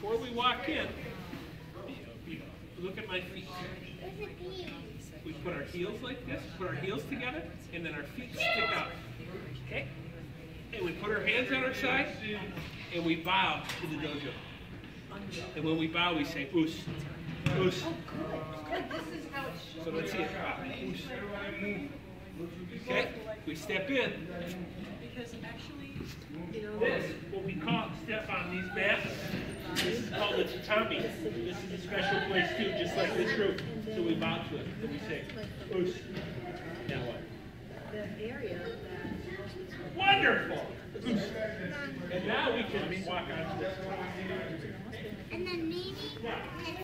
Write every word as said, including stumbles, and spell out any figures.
before we walk in, look at my feet. We put our heels like this, put our heels together, and then our feet stick out. Okay? And we put our hands on our side, and we bow to the dojo. And when we bow, we say, oos, oos. So let's see it. Oos. Okay? We step in. Because actually, you know, This, what we call step on these mats, this is called a tatami. This is a special place too, just like this room. So we bow to it, and we say, oos. Now what? the area that Wonderful! Oos. And now we can walk on to this. And then maybe